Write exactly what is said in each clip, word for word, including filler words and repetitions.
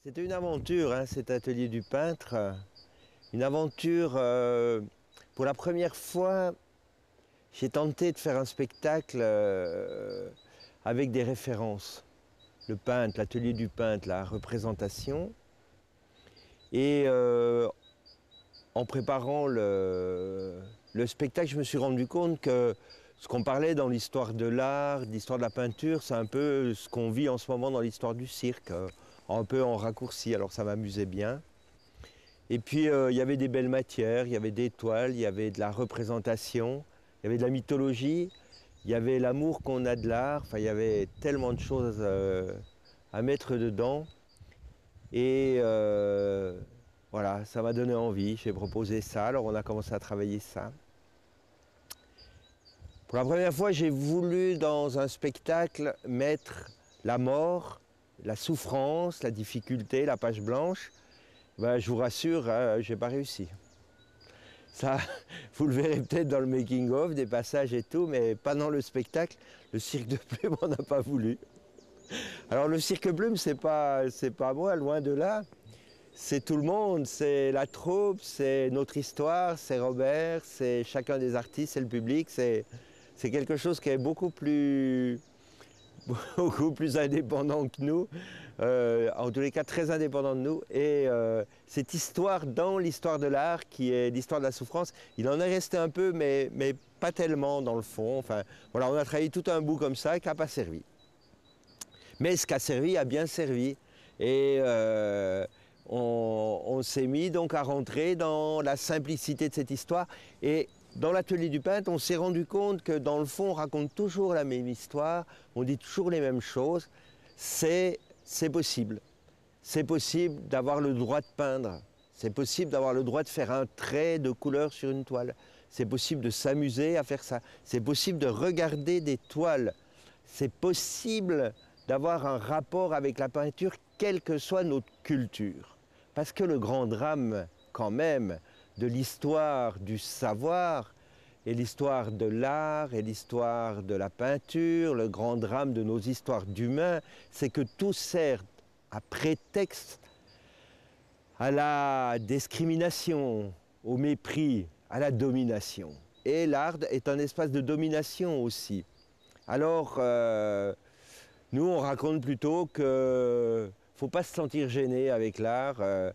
C'était une aventure, hein, cet atelier du peintre. Une aventure, euh, pour la première fois, j'ai tenté de faire un spectacle euh, avec des références. Le peintre, l'atelier du peintre, la représentation. Et euh, en préparant le, le spectacle, je me suis rendu compte que ce qu'on parlait dans l'histoire de l'art, l'histoire de la peinture, c'est un peu ce qu'on vit en ce moment dans l'histoire du cirque, euh, un peu en raccourci, alors ça m'amusait bien. Et puis euh, il y avait des belles matières, il y avait des toiles, il y avait de la représentation, il y avait de la mythologie, il y avait l'amour qu'on a de l'art, enfin il y avait tellement de choses euh, à mettre dedans. Et euh, voilà, ça m'a donné envie, j'ai proposé ça, alors on a commencé à travailler ça. Pour la première fois, j'ai voulu dans un spectacle mettre la mort, la souffrance, la difficulté, la page blanche. Ben, je vous rassure, hein, je n'ai pas réussi. Ça, vous le verrez peut-être dans le making-of, des passages et tout, mais pas dans le spectacle. Le cirque de Plume, on n'a pas voulu. Alors le cirque Plume, c'est pas, c'est pas moi, loin de là. C'est tout le monde, c'est la troupe, c'est notre histoire, c'est Robert, c'est chacun des artistes, c'est le public. C'est quelque chose qui est beaucoup plus, beaucoup plus indépendant que nous, euh, en tous les cas très indépendant de nous. Et euh, cette histoire dans l'histoire de l'art, qui est l'histoire de la souffrance, il en est resté un peu, mais, mais pas tellement dans le fond. Enfin, voilà, on a travaillé tout un bout comme ça qui n'a pas servi. Mais ce qui a servi a bien servi. Et euh, on, on s'est mis donc à rentrer dans la simplicité de cette histoire. Et dans l'atelier du peintre, on s'est rendu compte que dans le fond, on raconte toujours la même histoire, on dit toujours les mêmes choses. C'est possible. C'est possible d'avoir le droit de peindre. C'est possible d'avoir le droit de faire un trait de couleur sur une toile. C'est possible de s'amuser à faire ça. C'est possible de regarder des toiles. C'est possible d'avoir un rapport avec la peinture, quelle que soit notre culture. Parce que le grand drame, quand même, de l'histoire du savoir, et l'histoire de l'art, et l'histoire de la peinture, le grand drame de nos histoires d'humains, c'est que tout sert à prétexte à la discrimination, au mépris, à la domination. Et l'art est un espace de domination aussi. Alors, euh, nous, on raconte plutôt qu'il ne faut pas se sentir gêné avec l'art. Euh,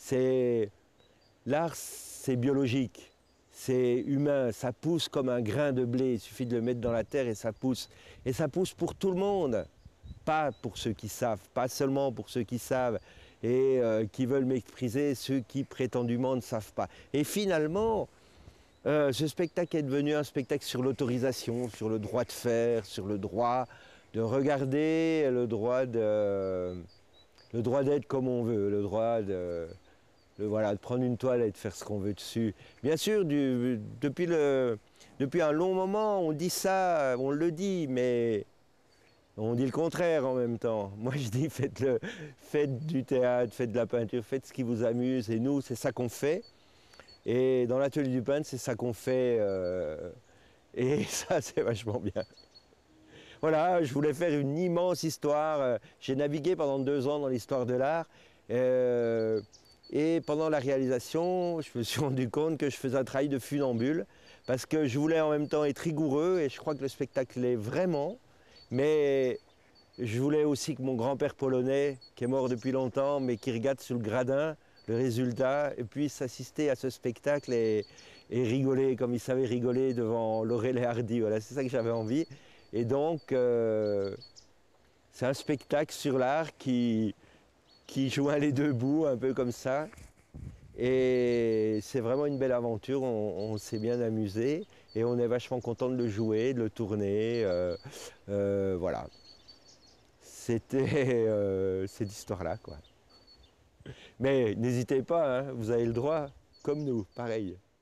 l'art, c'est biologique, c'est humain, ça pousse comme un grain de blé. Il suffit de le mettre dans la terre et ça pousse. Et ça pousse pour tout le monde, pas pour ceux qui savent, pas seulement pour ceux qui savent et euh, qui veulent mépriser ceux qui prétendument ne savent pas. Et finalement, euh, ce spectacle est devenu un spectacle sur l'autorisation, sur le droit de faire, sur le droit de regarder, le droit de, le droit d'être comme on veut, le droit de, de, voilà, de prendre une toile et de faire ce qu'on veut dessus. Bien sûr, du, depuis, le, depuis un long moment, on dit ça, on le dit, mais on dit le contraire en même temps. Moi, je dis faites, le, faites du théâtre, faites de la peinture, faites ce qui vous amuse, et nous, c'est ça qu'on fait. Et dans l'atelier du peintre, c'est ça qu'on fait, euh, et ça, c'est vachement bien. Voilà, je voulais faire une immense histoire. J'ai navigué pendant deux ans dans l'histoire de l'art. Euh, et pendant la réalisation, je me suis rendu compte que je faisais un travail de funambule. Parce que je voulais en même temps être rigoureux, et je crois que le spectacle l'est vraiment. Mais je voulais aussi que mon grand-père polonais, qui est mort depuis longtemps, mais qui regarde sur le gradin le résultat, puisse assister à ce spectacle et, et rigoler comme il savait rigoler devant Laurel et Hardy. Voilà, c'est ça que j'avais envie. Et donc, euh, c'est un spectacle sur l'art qui, qui joint les deux bouts, un peu comme ça. Et c'est vraiment une belle aventure, on, on s'est bien amusé et on est vachement content de le jouer, de le tourner. Euh, euh, voilà. C'était euh, cette histoire-là, quoi. Mais n'hésitez pas, hein, vous avez le droit, comme nous, pareil.